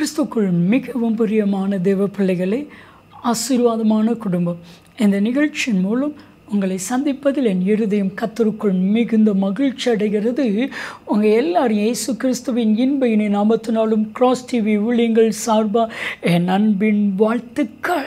கிறிஸ்துக்குள் மிகவும் பிரியமான தேவ பிள்ளைகளே, ஆசீர்வாதமான குடும்பம். இந்த நிகழ்ச்சியின் மூலம் உங்களை சந்திப்பதில் என் இருதயம் கர்த்தருக்குள் மிகுந்த மகிழ்ச்சி அடைகிறது. உங்கள் எல்லாரும் இயேசு கிறிஸ்துவின் இன்ப இனி நாமத்தினாலும் கிராஸ் டிவி ஊழியங்கள் சார்பாக என் அன்பின் வாழ்த்துக்கள்.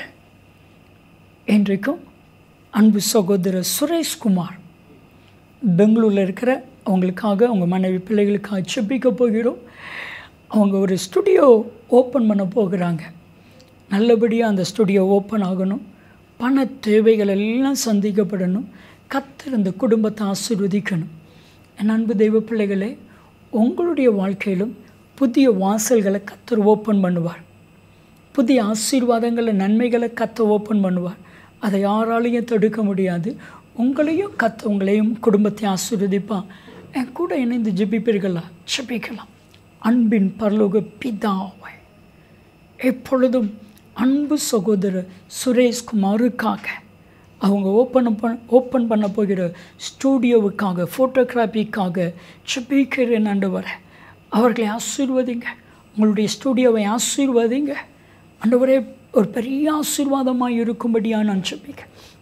இன்றைக்கும் அன்பு சகோதரர் சுரேஷ்குமார் பெங்களூரில் இருக்கிற அவங்களுக்காக, அவங்க மனைவி பிள்ளைகளுக்காக ஜெபிக்க போகிறோம். அவங்க ஒரு ஸ்டுடியோ ஓப்பன் பண்ண போகிறாங்க. நல்லபடியாக அந்த ஸ்டுடியோ ஓப்பன் ஆகணும். பண தேவைகள் எல்லாம் சந்திக்கப்படணும். கர்த்தர் அந்த குடும்பத்தை ஆசீர்வதிக்கணும். என் அன்பு தெய்வ பிள்ளைகளே, உங்களுடைய வாழ்க்கையிலும் புதிய வாசல்களை கர்த்தர் ஓப்பன் பண்ணுவார். புதிய ஆசீர்வாதங்களை, நன்மைகளை கர்த்தர் ஓப்பன் பண்ணுவார். அதை யாராலையும் தடுக்க முடியாது. உங்களையும் குடும்பத்தையும் ஆசீர்வதிப்பான். என் கூட இணைந்து ஜெபிப்பீர்களா? ஜெபிக்கலாம். அன்பின் பரலோக பிதாவே, எப்பொழுதும் அன்பு சகோதரர் சுரேஷ்குமாருக்காக, அவங்க ஓப்பன் பண்ண போகிற ஸ்டூடியோவுக்காக, ஃபோட்டோகிராஃபிக்காக ஜெபிக்கிறேன். ஆண்டவரே, அவர்களை ஆசீர்வதிங்க. உங்களுடைய ஸ்டூடியோவை ஆசீர்வதிங்க. ஆண்டவரே, ஒரு பெரிய ஆசீர்வாதமாக இருக்கும்படியாக நான் ஜெபிக்க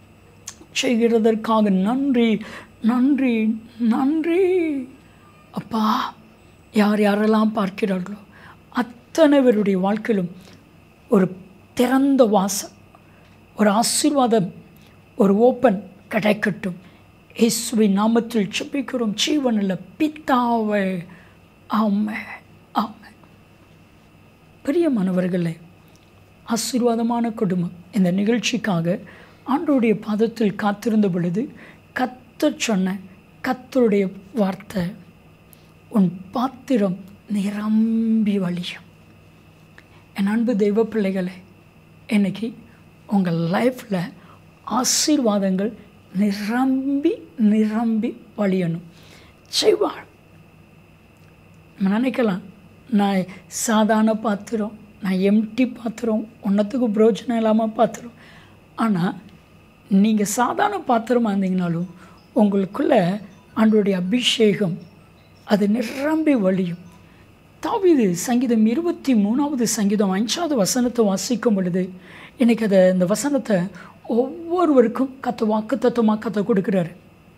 செய்கிறதற்காக நன்றி நன்றி நன்றி அப்பா. யாரெல்லாம் பார்க்கிறார்களோ அத்தனை பேருடைய வாழ்க்கையிலும் ஒரு திறந்த வாசல், ஒரு ஆசீர்வாதம், ஒரு ஓப்பன் கிடைக்கட்டும். இயேசுவின் நாமத்தில் ஜெபிக்கிறோம் ஜீவனில் பிதாவே, ஆமென் ஆமென். பிரியமானவர்களே, ஆசீர்வாதமான குடும்பம் இந்த நிகழ்ச்சிக்காக ஆண்டவருடைய பாதத்தில் காத்திருந்த பொழுது கர்த்தர் சொன்ன கர்த்தருடைய வார்த்தை, உன் பாத்திரம் நிரம்பி வழியும். என் அன்பு தெய்வ பிள்ளைகளே, இன்றைக்கி உங்கள் லைஃப்பில் ஆசீர்வாதங்கள் நிரம்பி நிரம்பி வழியணும் செய்வாள். நம்ம நினைக்கலாம், நான் சாதாரண பாத்திரம், நான் எம்டி பாத்திரம், ஒன்றத்துக்கு பிரோஜனம் இல்லாமல் பாத்திரம். ஆனால் நீங்கள் சாதாரண பாத்திரமாக இருந்தீங்கனாலும் உங்களுக்குள்ள ஆண்டவருடைய அபிஷேகம் அது நிரம்பி வழியும். தாவீது சங்கீதம் 23வது சங்கீதம் 5வது வசனத்தை வாசிக்கும் பொழுது, இன்றைக்கி இந்த வசனத்தை ஒவ்வொருவருக்கும் வாக்குத்தத்தமாக கற்று கொடுக்குறாரு.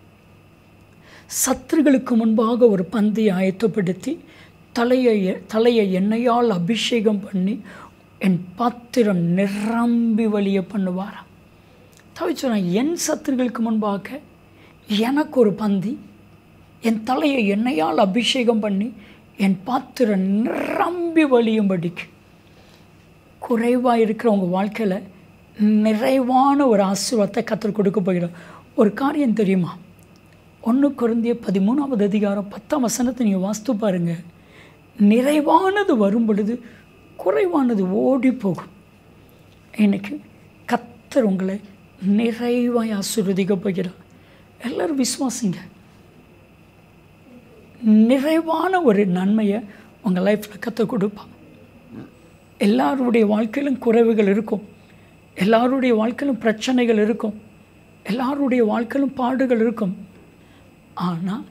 சத்துருக்களுக்கு முன்பாக ஒரு பந்தியை ஆயத்தப்படுத்தி தலையை எண்ணெயால் அபிஷேகம் பண்ணி என் பாத்திரம் நிரம்பி வழிய பண்ணுவாராம். தாவீது சொன்னான், என் சத்துருக்களுக்கு முன்பாக எனக்கு ஒரு பந்தி, என் தலையை எண்ணெயால் அபிஷேகம் பண்ணி என் பாத்திரம் நிரம்பி வழியும்படிக்கு. குறைவாக இருக்கிற உங்கள் வாழ்க்கையில் நிறைவான ஒரு ஆசீர்வாதத்தை கர்த்தர் கொடுக்க போகிறார். ஒரு காரியம் தெரியுமா? 1 கொரிந்தியர் 13வது அதிகாரம் 10ஆம் வசனத்தை நீங்கள் வாசித்து பாருங்கள். நிறைவானது வரும் பொழுது குறைவானது ஓடி போகும். இன்னைக்கு கர்த்தர் உங்களை நிறைவாய் ஆசீர்வதிக்க போகிறார். எல்லோரும் விசுவாசிங்க. நிறைவான ஒரு நன்மையை உங்கள் லைஃப்பில் கற்றுக் கொடுப்பான். எல்லாருடைய வாழ்க்கையிலும் குறைவுகள் இருக்கும். எல்லாருடைய வாழ்க்கையிலும் பிரச்சனைகள் இருக்கும். எல்லாருடைய வாழ்க்கையிலும் பாடுகள் இருக்கும். ஆனால்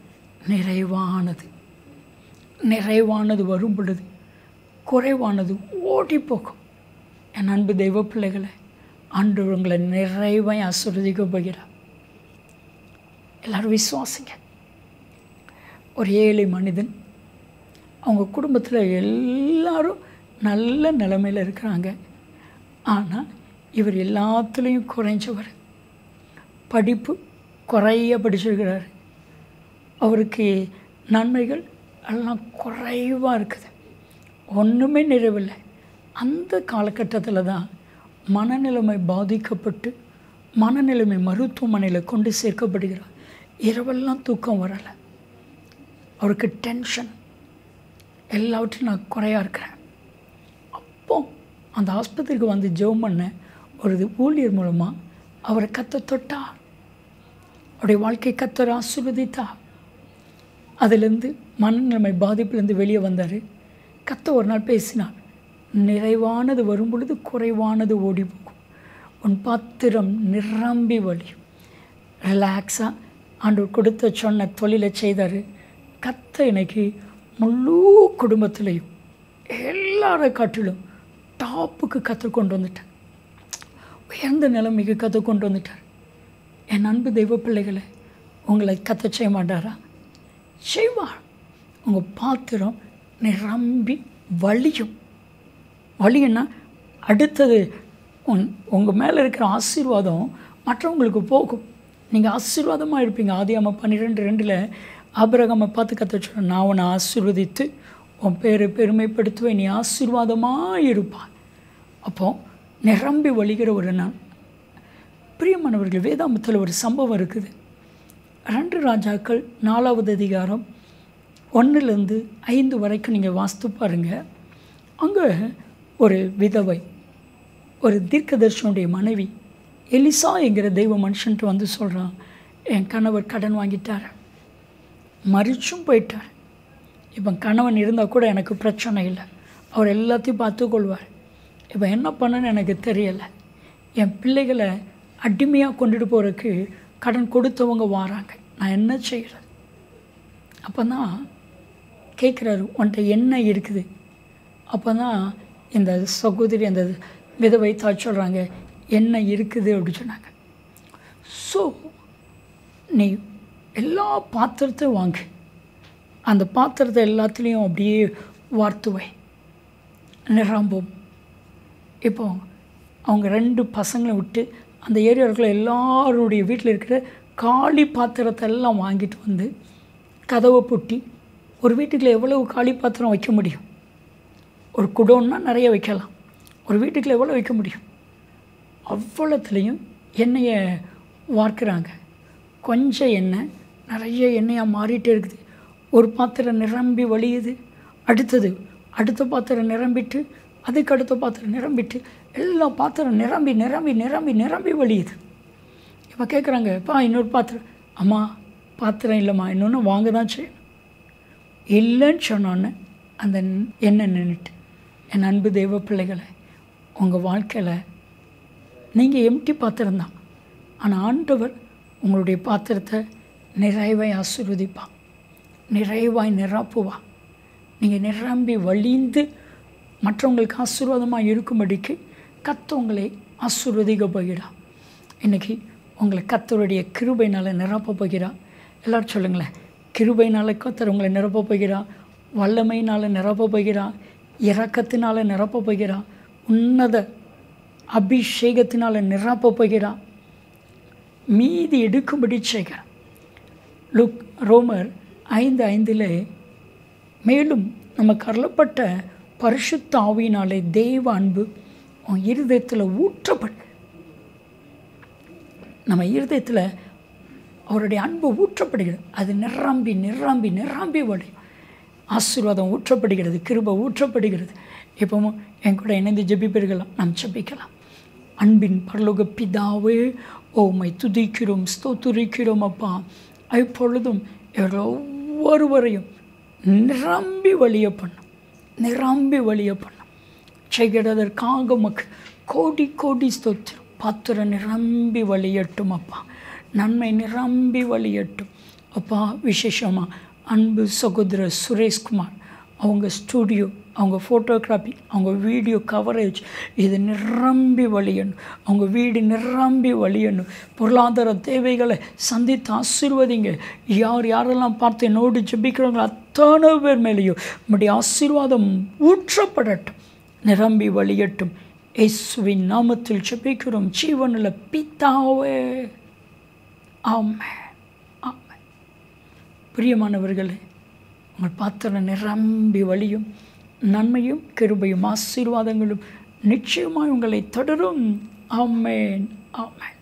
நிறைவானது வரும் பொழுது குறைவானது ஓடி போகும். என் அன்பு தெய்வ பிள்ளைகளை, ஆண்டவர் உங்களை நிறைவாய் ஆசீர்வதிக்க போகிறார். எல்லோரும் விசுவாசிங்க. ஒரு ஏழை மனிதன், அவங்க குடும்பத்தில் எல்லாரும் நல்ல நிலைமையில் இருக்கிறாங்க. ஆனால் இவர் எல்லாத்துலேயும் குறைஞ்சவர். படிப்பு குறைய படிச்சிருக்கிறார். அவருக்கு நன்மைகள் எல்லாம் குறைவாக இருக்குது. ஒன்றுமே நிறைவில்லை. அந்த காலகட்டத்தில் தான் மனநிலைமை பாதிக்கப்பட்டு மனநிலைமை மருத்துவமனையில் கொண்டு சேர்க்கப்படுகிறார். இரவெல்லாம் தூக்கம் வரலை. அவருக்கு டென்ஷன், எல்லாவற்றையும் நான் குறையாக இருக்கிறேன். அப்போ அந்த ஆஸ்பத்திரிக்கு வந்து ஜெபம் பண்ண ஒரு ஊழியர் மூலமாக அவரை கர்த்தர் தொட்டார். அவருடைய வாழ்க்கை கர்த்தர் ஆசீர்வதித்தார். அதிலிருந்து மனநிலைமை பாதிப்பிலேருந்து வெளியே வந்தார். கர்த்தர் ஒரு நாள் பேசினார், நிறைவானது வரும் பொழுது குறைவானது ஓடி போகும். உன் பாத்திரம் நிரம்பி வழியும். ரிலாக்ஸாக ஆண்டவர் கொடுத்த சொன்ன தொழிலை செய்தார். கர்த்தர் இன்னைக்கு முழு குடும்பத்திலையும் எல்லாரை காட்டிலும் டாப்புக்கு கற்றுக்கொண்டு வந்துட்டார். உயர்ந்த நிலைமைக்கு கற்றுக்கொண்டு வந்துட்டார். என் அன்பு தெய்வ பிள்ளைகளை, உங்களை கற்ற செய்ய மாட்டாரா? செய்வார். உங்கள் பாத்திரம் நிரம்பி வலியும். வலின்னா அடுத்தது உங்கள் மேலே இருக்கிற ஆசீர்வாதம் மற்றவங்களுக்கு போகும். நீங்கள் ஆசீர்வாதமாக இருப்பீங்க. ஆதியாகமம் 12:2 ஆபிரகாமை பார்த்து கற்று சொல்கிறேன், நான் உன்னை ஆசீர்வதித்து உன் பேரை பெருமைப்படுத்துவேன், நீ ஆசீர்வாதமாக இருப்பான். அப்போது நிரம்பி வழிகிற ஒரு நாள். பிரியமானவர்கள், வேதாமத்தில் ஒரு சம்பவம் இருக்குது. 2 ராஜாக்கள் 4வது அதிகாரம் 1-5 வரைக்கும் நீங்கள் வாசித்து பாருங்கள். அங்கே ஒரு விதவை, ஒரு தீர்க்கதரிசனுடைய மனைவி எலிசா என்கிற தெய்வ மனுஷன்ட்டு வந்து சொல்கிறான், என் கணவர் கடன் வாங்கிட்டார், மறிச்சும் போயிட்டார். இப்போ கணவன் இருந்தால் கூட எனக்கு பிரச்சனை இல்லை, அவர் எல்லாத்தையும் பார்த்துக்கொள்வார். இப்போ என்ன பண்ணணுன்னு எனக்கு தெரியலை. என் பிள்ளைகளை அடிமையாக கொண்டுட்டு போகிறதுக்கு கடன் கொடுத்தவங்க வாராங்க, நான் என்ன செய்கிறது? அப்போ தான் கேட்குறாரு, உன்கிட்ட என்ன இருக்குது? அப்போ தான் இந்த சகோதரி, அந்த விதவை தாய் சொல்கிறாங்க, என்ன இருக்குது அப்படின்னு சொன்னாங்க. ஸோ நீ எல்லா பாத்திரத்தையும் வாங்கு, அந்த பாத்திரத்தை எல்லாத்துலேயும் அப்படியே வார்த்துவை, நிரம்பும். இப்போ அவங்க 2 பசங்களை விட்டு அந்த ஏரியாவுக்குள்ள எல்லாருடைய வீட்டில் இருக்கிற காலி பாத்திரத்தை எல்லாம் வாங்கிட்டு வந்து கதவை பூட்டி, ஒரு வீட்டுக்குள்ளே எவ்வளவு காலி பாத்திரம் வைக்க முடியும்? ஒரு குடோன்னா நிறைய வைக்கலாம், ஒரு வீட்டுக்குள்ளே எவ்வளோ வைக்க முடியும்? அவ்வளோத்துலேயும் எண்ணெயை வார்க்குறாங்க. கொஞ்சம் எண்ணெய் நிறைய எண்ணெயாக மாறிட்டே இருக்குது. ஒரு பாத்திரம் நிரம்பி வழியுது, அடுத்த பாத்திரம் நிரம்பிட்டு, அதுக்கு அடுத்த பாத்திரம் நிரம்பிட்டு, எல்லா பாத்திரம் நிரம்பி நிரம்பி நிரம்பி நிரம்பி வழியுது. இப்போ கேட்குறாங்க, இப்போ இன்னொரு பாத்திரம், அம்மா பாத்திரம் இல்லைம்மா, இன்னொன்று வாங்க தான் செய்யணும். இல்லைன்னு சொன்னோன்னே அந்த எண்ணெய் நின்றுட்டு. என் அன்பு தெய்வ பிள்ளைகளை, உங்கள் வாழ்க்கையில் நீங்கள் எம்டி பாத்திரம்தான், ஆனால் ஆண்டவர் உங்களுடைய பாத்திரத்தை நிறைவாய் ஆசீர்வதிப்பான், நிறைவாய் நிரப்புவான். நீங்கள் நிரம்பி வழிந்து மற்றவங்களுக்கு ஆசீர்வாதமாக இருக்கும்படிக்கு கர்த்தர் உங்களை ஆசீர்வதிக்க போகிறார். இன்றைக்கி உங்களை கர்த்தருடைய கிருபையினால் நிரப்ப போகிறார். எல்லோரும் சொல்லுங்களேன், கிருபையினால் கர்த்தர் உங்களை நிரப்ப போகிறார், வல்லமையினால் நிரப்ப போகிறார், இரக்கத்தினால் நிரப்ப போகிறார், உன்னத அபிஷேகத்தினால் நிரப்ப போகிறார், மீதி எடுக்கும்படி செய்கிறார். ரோமர் 5:5 மேலும் நமக்கு அருளப்பட்ட பரிசுத்த ஆவியினாலே தெய்வ அன்பு உன் இருதயத்தில் ஊற்றப்பட்டு, நம்ம இருதயத்தில் அவருடைய அன்பு ஊற்றப்படுகிறது. அது நிரம்பி நிரம்பி நிரம்பி வழியும். ஆசீர்வாதம் ஊற்றப்படுகிறது, கிருபை ஊற்றப்படுகிறது. இப்போவும் என் கூட இணைந்து ஜெபிப்பீர்களா? நாம் ஜெபிக்கலாம். அன்பின் பரலோக பிதாவே, உம்மை துதிக்கிறோம், ஸ்தோத்திரிக்கிறோம் அப்பா. இப்பொழுதும் இவர்கள் ஒவ்வொருவரையும் நிரம்பி வழிய பண்ணும், நிரம்பி வழிய பண்ணும் செய்கிறதற்காக உமக்கு கோடி கோடி ஸ்தோத்திரம். பாத்திரம் நிரம்பி வழியட்டும் அப்பா, நன்மை நிரம்பி வழியட்டும் அப்பா. விசேஷமாக அன்பு சகோதரர் சுரேஷ்குமார், அவங்க ஸ்டூடியோ, அவங்க ஃபோட்டோகிராஃபி, அவங்க வீடியோ கவரேஜ், இது நிரம்பி வழியணும். அவங்க வீடு நிரம்பி வழியணும். பொருளாதார தேவைகளை சந்தித்து ஆசீர்வதிங்க. யாரெல்லாம் பார்த்து என்னோடு ஜெபிக்கிறவங்களோ அத்தனை பேர் மேலேயும் நம்முடைய ஆசீர்வாதம் ஊற்றப்படட்டும், நிரம்பி வழியட்டும். இயேசுவின் நாமத்தில் ஜெபிக்கிறோம் ஜீவனுள்ள பிதாவே, ஆமென், ஆமென். பிரியமானவர்களே, உங்கள் பாத்திரம் நிரம்பி வழியும். நன்மையும் கிருபையும் ஆசீர்வாதங்களும் நிச்சயமாய் உங்களை தொடரும். ஆமென், ஆமென்.